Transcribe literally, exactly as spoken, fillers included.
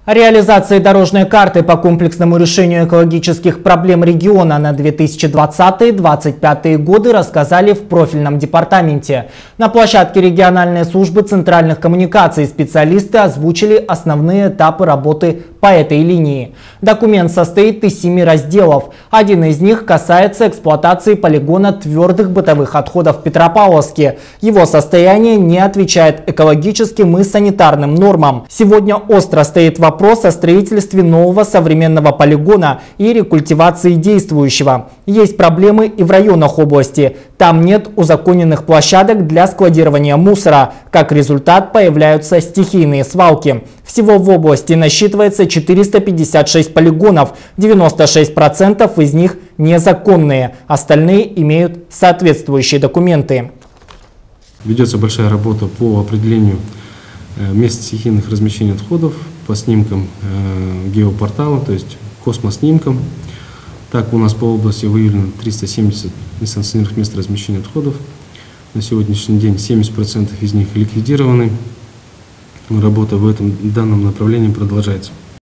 Реализации дорожной карты по комплексному решению экологических проблем региона на две тысячи двадцатый — две тысячи двадцать пятый годы рассказали в профильном департаменте. На площадке региональной службы центральных коммуникаций специалисты озвучили основные этапы работы по этой линии. Документ состоит из семи разделов. Один из них касается эксплуатации полигона твердых бытовых отходов в Петропавловске. Его состояние не отвечает экологическим и санитарным нормам. Сегодня остро стоит вопрос Вопрос о строительстве нового современного полигона и рекультивации действующего. Есть проблемы и в районах области. Там нет узаконенных площадок для складирования мусора. Как результат, появляются стихийные свалки. Всего в области насчитывается четыреста пятьдесят шесть полигонов, девяносто шесть процентов из них незаконные, остальные имеют соответствующие документы. Ведется большая работа по определению мест стихийных размещений отходов по снимкам э, геопортала, то есть космоснимкам. Так у нас по области выявлено триста семьдесят несанкционированных мест размещения отходов. На сегодняшний день семьдесят процентов из них ликвидированы. Работа в этом данном направлении продолжается.